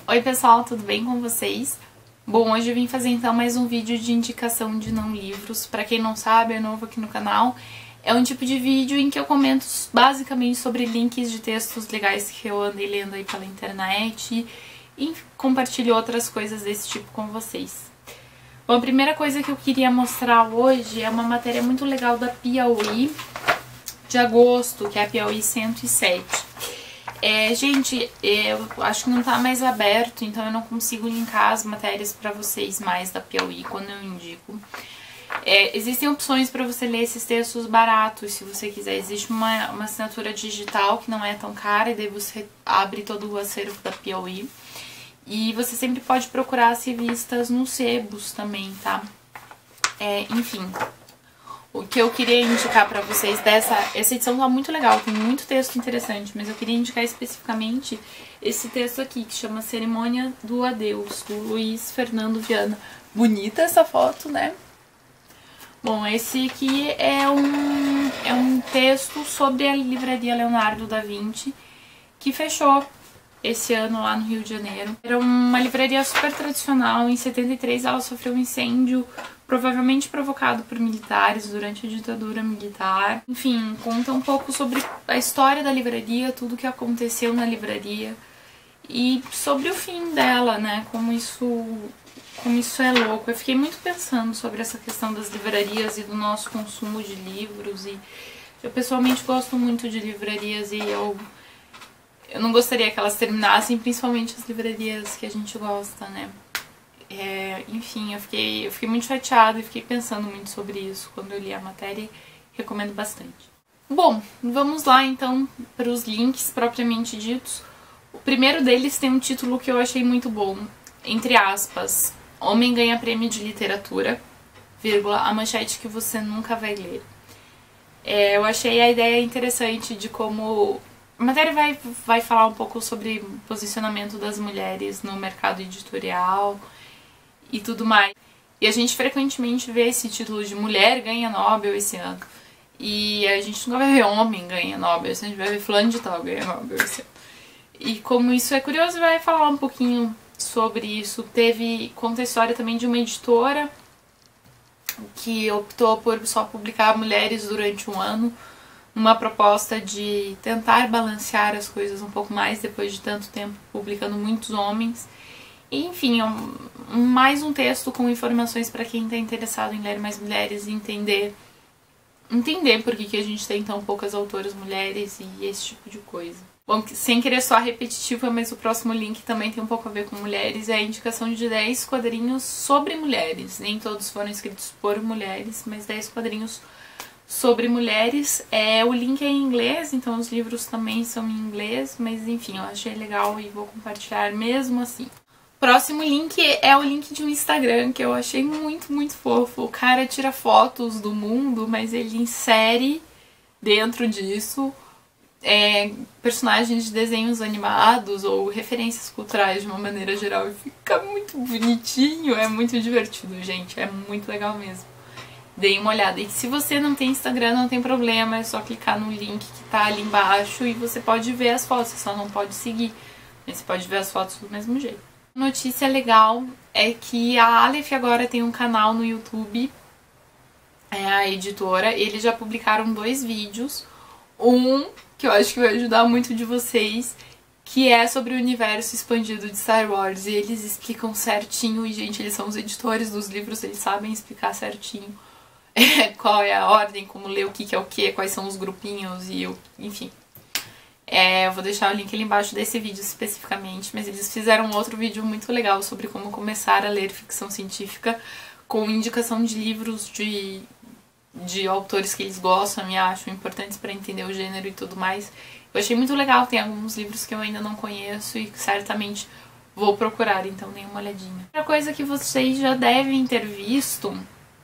Oi pessoal, tudo bem com vocês? Bom, hoje eu vim fazer então mais um vídeo de indicação de não livros. Pra quem não sabe, é novo aqui no canal. É um tipo de vídeo em que eu comento basicamente sobre links de textos legais que eu andei lendo aí pela internet e compartilho outras coisas desse tipo com vocês. Bom, a primeira coisa que eu queria mostrar hoje é uma matéria muito legal da Piauí de agosto, que é a Piauí 107. Gente, eu acho que não tá mais aberto, então eu não consigo linkar as matérias pra vocês mais da Piauí quando eu indico. Existem opções pra você ler esses textos baratos, se você quiser. Existe uma assinatura digital que não é tão cara, e daí você abre todo o acervo da Piauí. E você sempre pode procurar as revistas nos sebos também, tá? Enfim, o que eu queria indicar pra vocês essa edição tá muito legal, tem muito texto interessante, mas eu queria indicar especificamente esse texto aqui, que chama Cerimônia do Adeus, do Luiz Fernando Viana. Bonita essa foto, né? Bom, esse aqui é um texto sobre a livraria Leonardo da Vinci, que fechou esse ano lá no Rio de Janeiro. Era uma livraria super tradicional. Em 73 ela sofreu um incêndio, provavelmente provocado por militares durante a ditadura militar. Enfim, conta um pouco sobre a história da livraria, tudo que aconteceu na livraria e sobre o fim dela, né, como isso é louco. Eu fiquei muito pensando sobre essa questão das livrarias e do nosso consumo de livros, e eu pessoalmente gosto muito de livrarias e eu não gostaria que elas terminassem, principalmente as livrarias que a gente gosta, né? Enfim, eu fiquei muito chateada e fiquei pensando muito sobre isso quando eu li a matéria e recomendo bastante. Bom, vamos lá então para os links propriamente ditos. O primeiro deles tem um título que eu achei muito bom, entre aspas, Homem ganha prêmio de literatura, vírgula, a manchete que você nunca vai ler. Eu achei a ideia interessante de como a matéria vai falar um pouco sobre o posicionamento das mulheres no mercado editorial e tudo mais. E a gente frequentemente vê esse título de mulher ganha Nobel esse ano. E a gente nunca vai ver homem ganha Nobel, a gente vai ver fulano de tal ganha Nobel esse ano. E como isso é curioso, vai falar um pouquinho sobre isso. Conta a história também de uma editora que optou por só publicar mulheres durante um ano, uma proposta de tentar balancear as coisas um pouco mais depois de tanto tempo publicando muitos homens. E, enfim, mais um texto com informações para quem está interessado em ler mais mulheres e entender por que a gente tem tão poucas autoras mulheres e esse tipo de coisa. Bom, sem querer soar repetitiva, mas o próximo link também tem um pouco a ver com mulheres, é a indicação de 10 quadrinhos sobre mulheres. Nem todos foram escritos por mulheres, mas 10 quadrinhos sobre mulheres. O link é em inglês, então os livros também são em inglês, mas enfim, eu achei legal e vou compartilhar mesmo assim. Próximo link é o link de um Instagram que eu achei muito, muito fofo. O cara tira fotos do mundo, mas ele insere dentro disso personagens de desenhos animados ou referências culturais de uma maneira geral, e fica muito bonitinho, é muito divertido, gente, é muito legal mesmo. Deem uma olhada. E se você não tem Instagram, não tem problema, é só clicar no link que tá ali embaixo e você pode ver as fotos, você só não pode seguir, mas você pode ver as fotos do mesmo jeito. Notícia legal é que a Aleph agora tem um canal no YouTube, a editora. Eles já publicaram 2 vídeos, um que eu acho que vai ajudar muito de vocês, que é sobre o universo expandido de Star Wars, e eles explicam certinho, e gente, eles são os editores dos livros, eles sabem explicar certinho qual é a ordem, como ler o que é o que, quais são os grupinhos e enfim. Eu vou deixar o link ali embaixo desse vídeo especificamente, mas eles fizeram um outro vídeo muito legal sobre como começar a ler ficção científica, com indicação de livros de autores que eles gostam e acham importantes para entender o gênero e tudo mais. Eu achei muito legal, tem alguns livros que eu ainda não conheço e certamente vou procurar, então deem uma olhadinha. Outra coisa que vocês já devem ter visto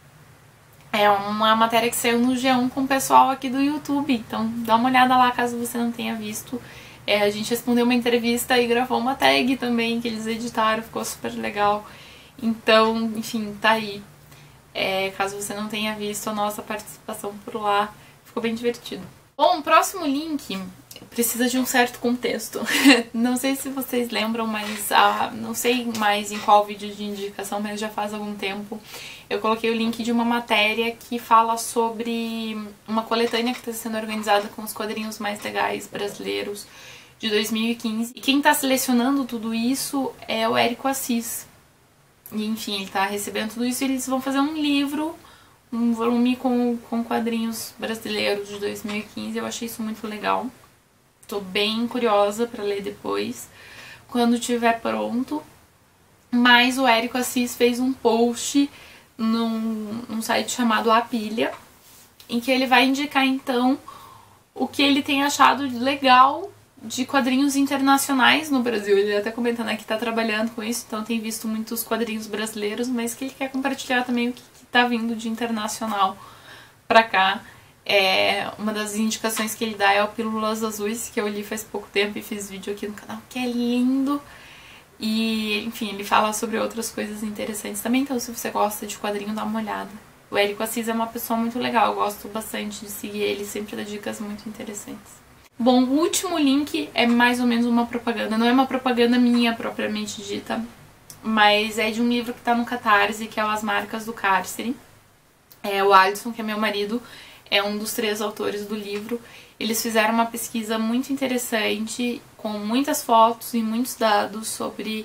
é uma matéria que saiu no G1 com o pessoal aqui do YouTube, então dá uma olhada lá caso você não tenha visto. A gente respondeu uma entrevista e gravou uma tag também que eles editaram, ficou super legal. Então, enfim, tá aí. Caso você não tenha visto a nossa participação por lá, ficou bem divertido. Bom, o próximo link precisa de um certo contexto. Não sei se vocês lembram, mas não sei mais em qual vídeo de indicação, mas já faz algum tempo eu coloquei o link de uma matéria que fala sobre uma coletânea que está sendo organizada com os quadrinhos mais legais brasileiros de 2015. E quem está selecionando tudo isso é o Érico Assis. E enfim, ele está recebendo tudo isso e eles vão fazer um livro, um volume com quadrinhos brasileiros de 2015. Eu achei isso muito legal. Tô bem curiosa para ler depois, quando estiver pronto. Mas o Érico Assis fez um post num site chamado A Pilha, em que ele vai indicar então o que ele tem achado legal de quadrinhos internacionais no Brasil. Ele até comentando, né, que tá trabalhando com isso, então tem visto muitos quadrinhos brasileiros, mas que ele quer compartilhar também o que tá vindo de internacional pra cá. Uma das indicações que ele dá é o Pílulas Azuis, que eu li faz pouco tempo e fiz vídeo aqui no canal, que é lindo. E, enfim, ele fala sobre outras coisas interessantes também, então se você gosta de quadrinho, dá uma olhada. O Érico Assis é uma pessoa muito legal, eu gosto bastante de seguir ele, sempre dá dicas muito interessantes. Bom, o último link é mais ou menos uma propaganda, não é uma propaganda minha propriamente dita, mas é de um livro que tá no Catarse, que é As Marcas do Cárcere. O Alisson, que é meu marido, é um dos 3 autores do livro. Eles fizeram uma pesquisa muito interessante, com muitas fotos e muitos dados sobre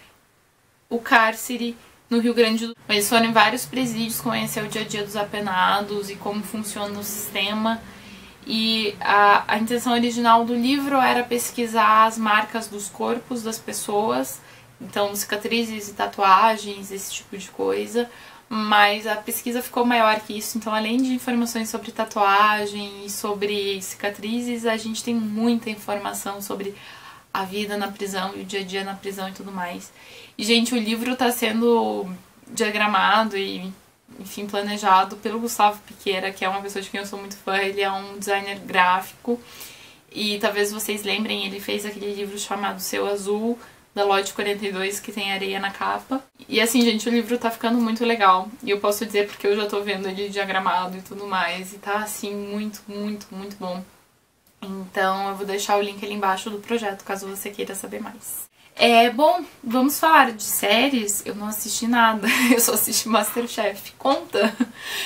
o cárcere no Rio Grande do Sul. Eles foram em vários presídios conhecer o dia a dia dos apenados e como funciona o sistema. E a intenção original do livro era pesquisar as marcas dos corpos das pessoas, então cicatrizes e tatuagens, esse tipo de coisa. Mas a pesquisa ficou maior que isso, então além de informações sobre tatuagem e sobre cicatrizes, a gente tem muita informação sobre a vida na prisão e o dia a dia na prisão e tudo mais. E, gente, o livro tá sendo diagramado e, enfim, planejado pelo Gustavo Piqueira, que é uma pessoa de quem eu sou muito fã. Ele é um designer gráfico e talvez vocês lembrem, ele fez aquele livro chamado Céu Azul, da Lote 42, que tem areia na capa. E assim, gente, o livro tá ficando muito legal. E eu posso dizer porque eu já tô vendo ele diagramado e tudo mais. E tá, assim, muito, muito, muito bom. Então eu vou deixar o link ali embaixo do projeto, caso você queira saber mais. Bom, vamos falar de séries. Eu não assisti nada. Eu só assisti Masterchef. Conta?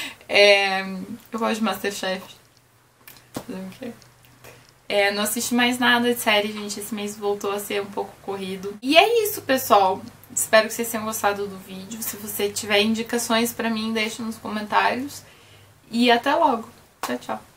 Eu gosto de Masterchef. Fazer o quê? Não assisti mais nada de série, gente. Esse mês voltou a ser um pouco corrido. E é isso, pessoal. Espero que vocês tenham gostado do vídeo. Se você tiver indicações pra mim, deixe nos comentários. E até logo. Tchau, tchau.